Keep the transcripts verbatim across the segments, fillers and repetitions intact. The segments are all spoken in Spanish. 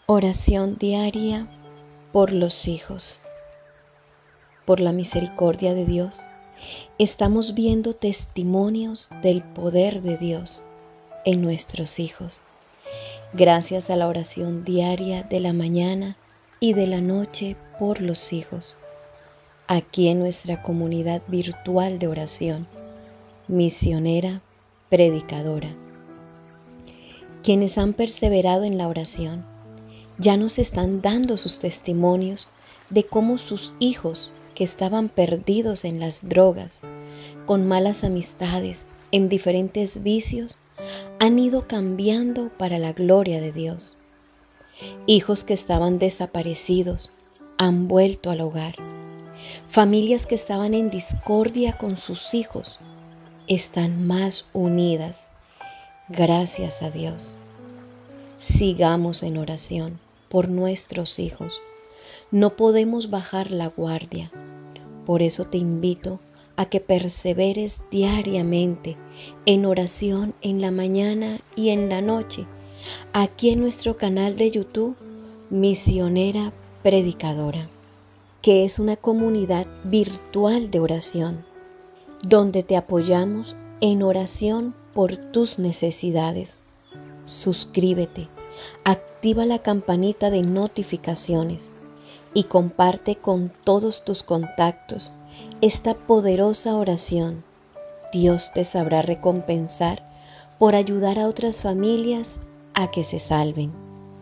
Oración diaria por los hijos. Por la misericordia de Dios, estamos viendo testimonios del poder de Dios en nuestros hijos. Gracias a la oración diaria de la mañana y de la noche por los hijos. Aquí en nuestra comunidad virtual de oración, misionera, predicadora. Quienes han perseverado en la oración ya nos están dando sus testimonios de cómo sus hijos que estaban perdidos en las drogas, con malas amistades, en diferentes vicios, han ido cambiando para la gloria de Dios. Hijos que estaban desaparecidos han vuelto al hogar. Familias que estaban en discordia con sus hijos están más unidas. Gracias a Dios. Sigamos en oración por nuestros hijos. No podemos bajar la guardia. Por eso te invito a que perseveres diariamente en oración en la mañana y en la noche, aquí en nuestro canal de YouTube, Misionera Predicadora, que es una comunidad virtual de oración, donde te apoyamos en oración por tus necesidades. Suscríbete, activa la campanita de notificaciones y comparte con todos tus contactos esta poderosa oración. Dios te sabrá recompensar por ayudar a otras familias a que se salven.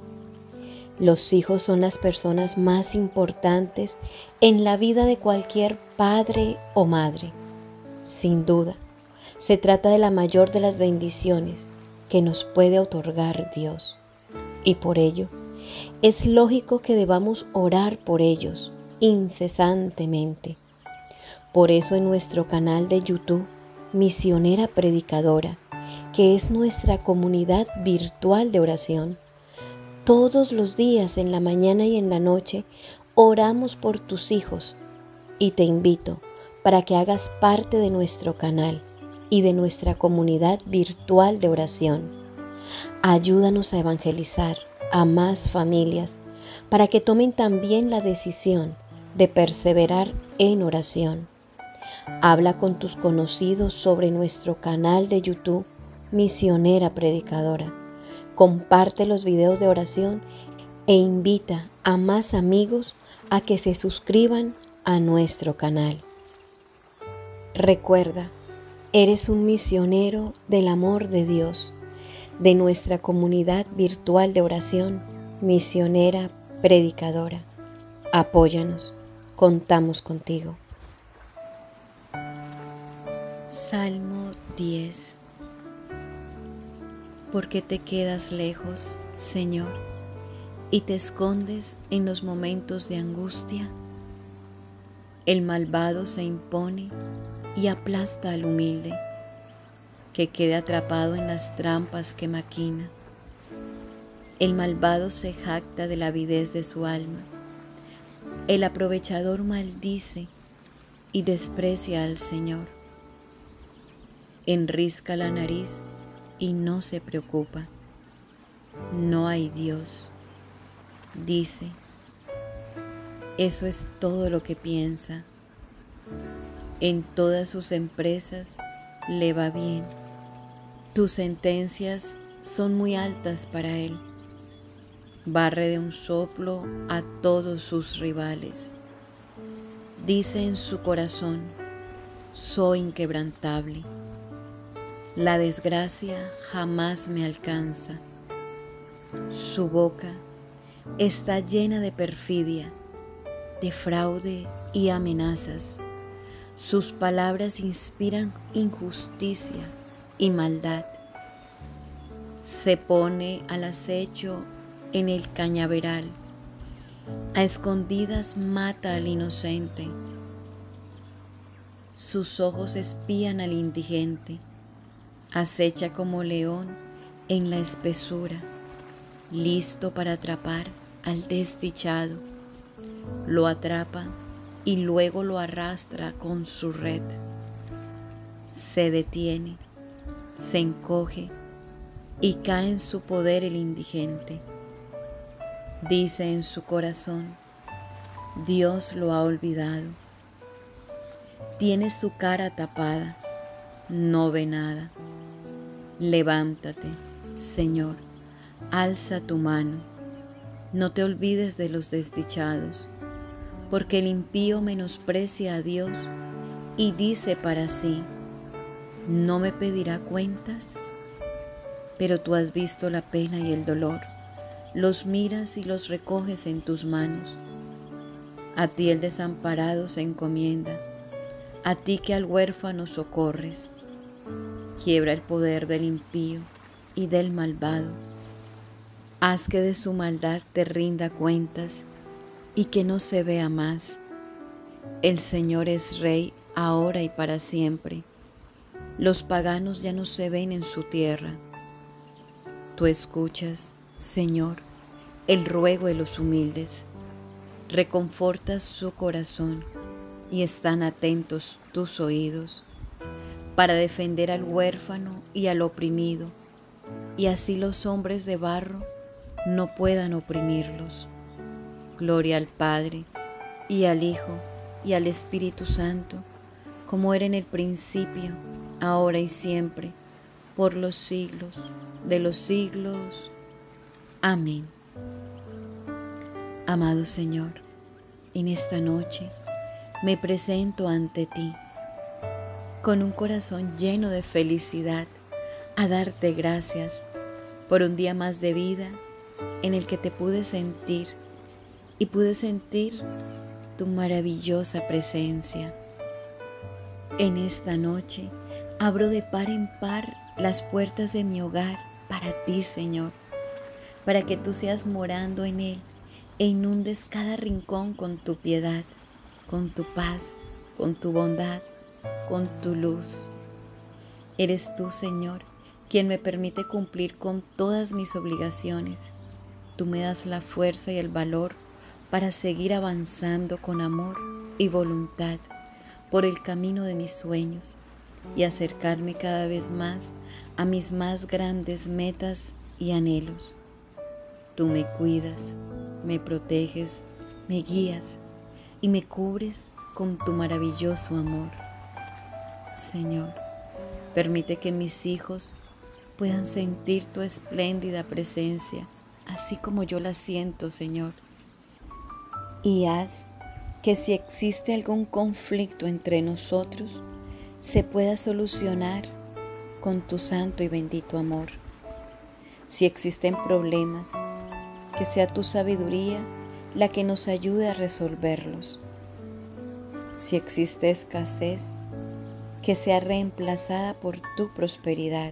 Los hijos son las personas más importantes en la vida de cualquier padre o madre. Sin duda, se trata de la mayor de las bendiciones que nos puede otorgar Dios. Y por ello, es lógico que debamos orar por ellos incesantemente. Por eso en nuestro canal de YouTube, Misionera Predicadora, que es nuestra comunidad virtual de oración, todos los días en la mañana y en la noche oramos por tus hijos y te invito para que hagas parte de nuestro canal y de nuestra comunidad virtual de oración. Ayúdanos a evangelizar a más familias para que tomen también la decisión de perseverar en oración. Habla con tus conocidos sobre nuestro canal de YouTube, Misionera Predicadora. Comparte los videos de oración e invita a más amigos a que se suscriban a nuestro canal. Recuerda, eres un misionero del amor de Dios, de nuestra comunidad virtual de oración, Misionera Predicadora. Apóyanos, contamos contigo. Salmo diez. Porque te quedas lejos, Señor, y te escondes en los momentos de angustia. El malvado se impone y aplasta al humilde, que quede atrapado en las trampas que maquina. El malvado se jacta de la avidez de su alma. El aprovechador maldice y desprecia al Señor. Enrisca la nariz y no se preocupa. No hay Dios. Dice, eso es todo lo que piensa. En todas sus empresas le va bien. Tus sentencias son muy altas para él. Barre de un soplo a todos sus rivales. Dice en su corazón, soy inquebrantable. La desgracia jamás me alcanza. Su boca está llena de perfidia, de fraude y amenazas. Sus palabras inspiran injusticia y maldad. Se pone al acecho en el cañaveral. A escondidas mata al inocente. Sus ojos espían al indigente. Acecha como león en la espesura, listo para atrapar al desdichado. Lo atrapa y luego lo arrastra con su red. Se detiene, se encoge y cae en su poder el indigente. Dice en su corazón: Dios lo ha olvidado. Tiene su cara tapada, no ve nada. Levántate, Señor, alza tu mano. No te olvides de los desdichados, porque el impío menosprecia a Dios y dice para sí: ¿no me pedirá cuentas? Pero tú has visto la pena y el dolor, los miras y los recoges en tus manos. A ti el desamparado se encomienda, a ti que al huérfano socorres. Quiebra el poder del impío y del malvado. Haz que de su maldad te rinda cuentas y que no se vea más. El Señor es Rey ahora y para siempre. Los paganos ya no se ven en su tierra. Tú escuchas, Señor, el ruego de los humildes. Reconfortas su corazón y están atentos tus oídos para defender al huérfano y al oprimido, y así los hombres de barro no puedan oprimirlos. Gloria al Padre, y al Hijo, y al Espíritu Santo, como era en el principio, ahora y siempre, por los siglos de los siglos. Amén. Amado Señor, en esta noche me presento ante ti con un corazón lleno de felicidad a darte gracias por un día más de vida en el que te pude sentir y pude sentir tu maravillosa presencia. En esta noche abro de par en par las puertas de mi hogar para ti, Señor, para que tú seas morando en él e inundes cada rincón con tu piedad, con tu paz, con tu bondad, con tu luz. Eres tú, Señor, quien me permite cumplir con todas mis obligaciones. Tú me das la fuerza y el valor para seguir avanzando con amor y voluntad por el camino de mis sueños y acercarme cada vez más a mis más grandes metas y anhelos. Tú me cuidas, me proteges, me guías y me cubres con tu maravilloso amor. Señor, permite que mis hijos puedan sentir tu espléndida presencia, así como yo la siento, Señor. Y haz que si existe algún conflicto entre nosotros, se pueda solucionar con tu santo y bendito amor. Si existen problemas, que sea tu sabiduría la que nos ayude a resolverlos. Si existe escasez, que sea reemplazada por tu prosperidad.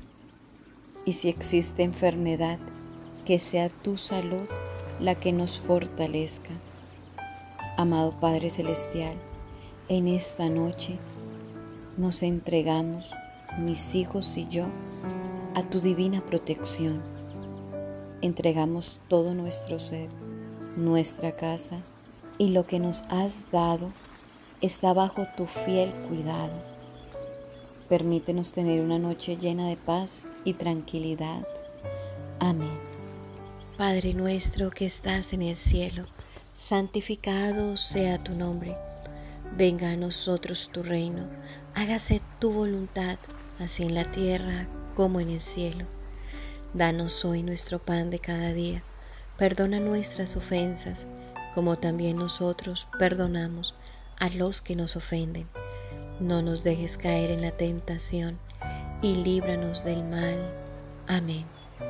Y si existe enfermedad, que sea tu salud la que nos fortalezca. Amado Padre Celestial, en esta noche nos entregamos, mis hijos y yo, a tu divina protección. Entregamos todo nuestro ser, nuestra casa y lo que nos has dado está bajo tu fiel cuidado. Permítenos tener una noche llena de paz y tranquilidad. Amén. Padre nuestro que estás en el cielo, santificado sea tu nombre. Venga a nosotros tu reino, hágase tu voluntad, así en la tierra como en el cielo. Danos hoy nuestro pan de cada día. Perdona nuestras ofensas, como también nosotros perdonamos a los que nos ofenden. No nos dejes caer en la tentación y líbranos del mal. Amén.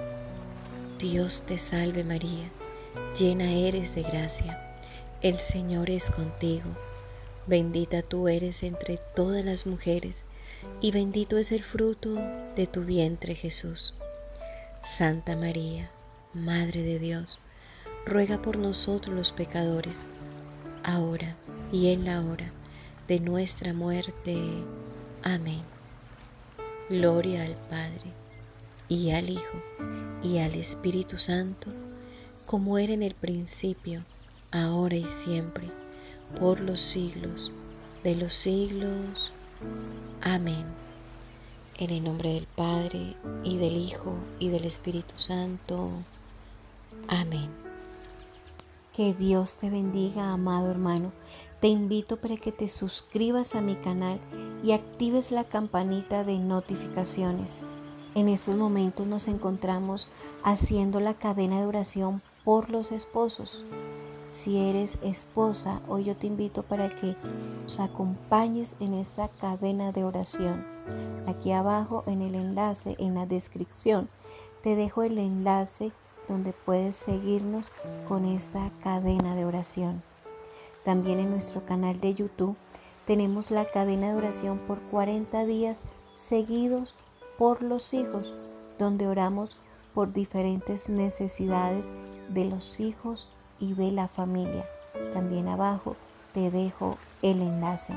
Dios te salve María, llena eres de gracia. El Señor es contigo. Bendita tú eres entre todas las mujeres, y bendito es el fruto de tu vientre Jesús. Santa María, Madre de Dios, ruega por nosotros los pecadores, ahora y en la hora de nuestra muerte. Amén. Gloria al Padre, y al Hijo, y al Espíritu Santo, como era en el principio, ahora y siempre, por los siglos de los siglos. Amén. En el nombre del Padre, y del Hijo, y del Espíritu Santo. Amén. Que Dios te bendiga, amado hermano. Te invito para que te suscribas a mi canal y actives la campanita de notificaciones. En estos momentos nos encontramos haciendo la cadena de oración por los esposos. Si eres esposa, hoy yo te invito para que nos acompañes en esta cadena de oración. Aquí abajo en el enlace, en la descripción, te dejo el enlace donde puedes seguirnos con esta cadena de oración. También en nuestro canal de YouTube tenemos la cadena de oración por cuarenta días seguidos por los hijos, donde oramos por diferentes necesidades de los hijos y de la familia. También abajo te dejo el enlace.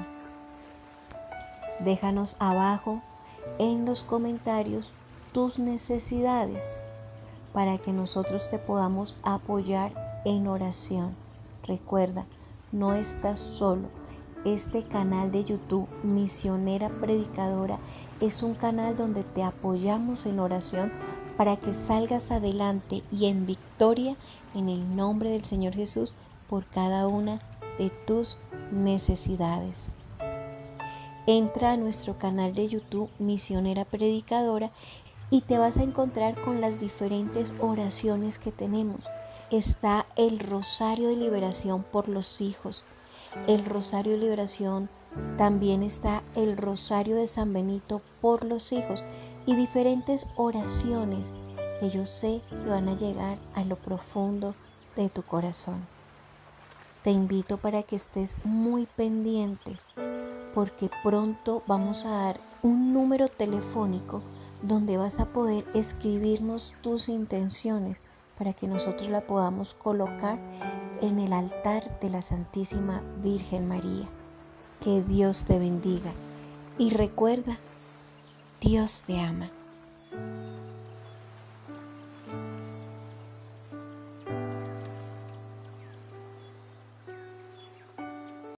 Déjanos abajo en los comentarios tus necesidades para que nosotros te podamos apoyar en oración. Recuerda, no estás solo. Este canal de YouTube, Misionera Predicadora, es un canal donde te apoyamos en oración para que salgas adelante y en victoria en el nombre del Señor Jesús por cada una de tus necesidades. Entra a nuestro canal de YouTube, Misionera Predicadora, y te vas a encontrar con las diferentes oraciones que tenemos. Está el Rosario de Liberación por los hijos, el Rosario de Liberación, también está el Rosario de San Benito por los hijos y diferentes oraciones que yo sé que van a llegar a lo profundo de tu corazón. Te invito para que estés muy pendiente porque pronto vamos a dar un número telefónico donde vas a poder escribirnos tus intenciones para que nosotros la podamos colocar en el altar de la Santísima Virgen María. Que Dios te bendiga y recuerda, Dios te ama.